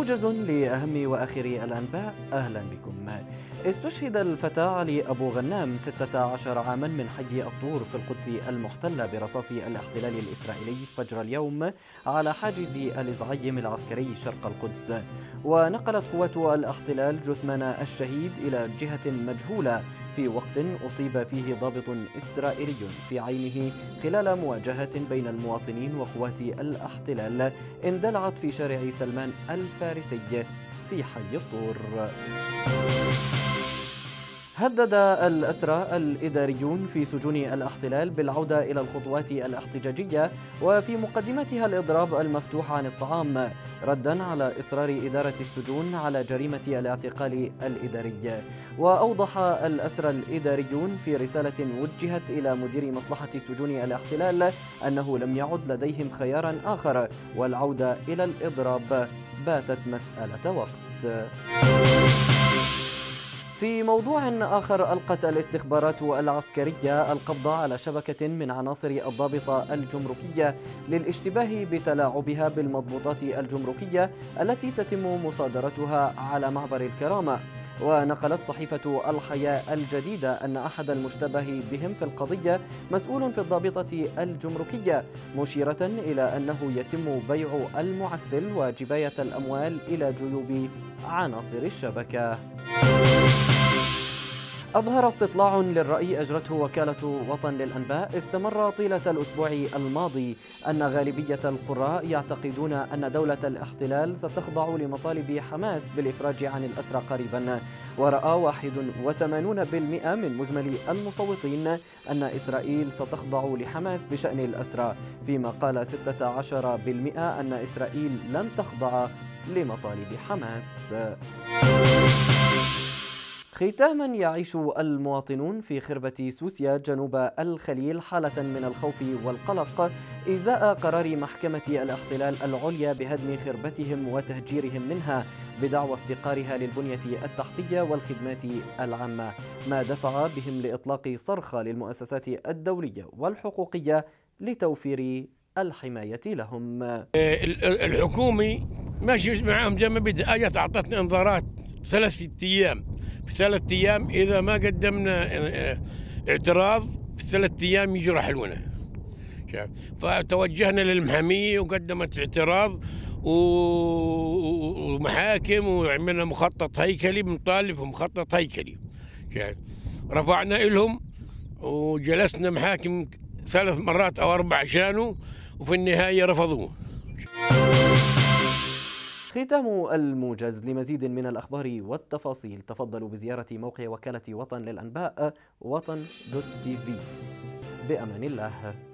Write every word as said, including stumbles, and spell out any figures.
موجز لأهم وآخر الأنباء. أهلا بكم. استشهد الفتى علي أبو غنام ستة عشر عاما من حي الطور في القدس المحتلة برصاص الاحتلال الإسرائيلي فجر اليوم على حاجز الإزعيم العسكري شرق القدس. ونقلت قوات الاحتلال جثمان الشهيد إلى جهة مجهولة في وقت أصيب فيه ضابط إسرائيلي في عينه خلال مواجهة بين المواطنين وقوات الاحتلال اندلعت في شارع سلمان الفارسي في حي الطور. هدد الأسرى الإداريون في سجون الاحتلال بالعودة إلى الخطوات الاحتجاجية وفي مقدمتها الإضراب المفتوح عن الطعام ردا على إصرار إدارة السجون على جريمة الاعتقال الإداري. وأوضح الأسرى الإداريون في رسالة وجهت إلى مدير مصلحة سجون الاحتلال أنه لم يعد لديهم خيارا آخر والعودة إلى الإضراب باتت مسألة وقت. في موضوع آخر، ألقت الاستخبارات العسكرية القبض على شبكة من عناصر الضابطة الجمركية للاشتباه بتلاعبها بالمضبوطات الجمركية التي تتم مصادرتها على معبر الكرامة. ونقلت صحيفة الحياة الجديدة أن أحد المشتبه بهم في القضية مسؤول في الضابطة الجمركية، مشيرة إلى أنه يتم بيع المعسل وجباية الأموال إلى جيوب عناصر الشبكة. أظهر استطلاع للرأي أجرته وكالة وطن للأنباء استمر طيلة الأسبوع الماضي أن غالبية القراء يعتقدون أن دولة الاحتلال ستخضع لمطالب حماس بالإفراج عن الأسرى قريبا. ورأى واحد وثمانين بالمئة من مجمل المصوتين أن إسرائيل ستخضع لحماس بشأن الأسرى، فيما قال ستة عشر بالمئة أن إسرائيل لن تخضع لمطالب حماس. ختاما، يعيش المواطنون في خربة سوسيا جنوب الخليل حالة من الخوف والقلق إزاء قرار محكمة الاحتلال العليا بهدم خربتهم وتهجيرهم منها بدعوى افتقارها للبنية التحتية والخدمات العامة، ما دفع بهم لإطلاق صرخة للمؤسسات الدولية والحقوقية لتوفير الحماية لهم. الحكومي ماشي معهم زي ما بدها، اجت اعطتنا انذارات ثلاثة ايام، في ثلاث ايام اذا ما قدمنا اعتراض في ثلاث ايام يجي يرحلونا. فتوجهنا للمحامية وقدمت اعتراض ومحاكم وعملنا مخطط هيكلي، بنطالب مخطط هيكلي. رفعنا لهم وجلسنا محاكم ثلاث مرات او اربع عشانه وفي النهاية رفضوه. ختام الموجز. لمزيد من الأخبار والتفاصيل تفضلوا بزيارة موقع وكالة وطن للأنباء وطن دوت تي في. بأمان الله.